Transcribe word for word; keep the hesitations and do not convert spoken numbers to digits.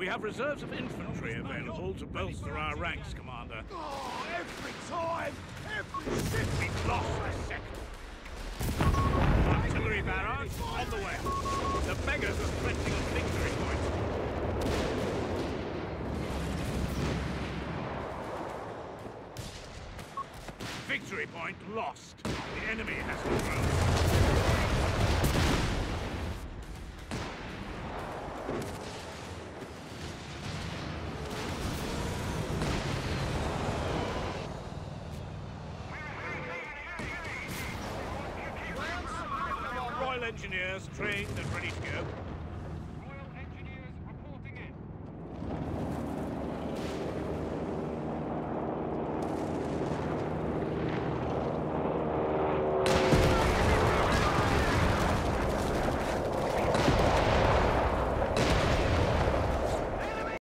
We have reserves of infantry available to bolster our ranks, Commander. Oh, every time! Every ship! We've lost a sector. Artillery barrage on the way. The beggars are threatening a victory point. Victory point lost. The enemy has control. Royal Engineers trained and ready to go.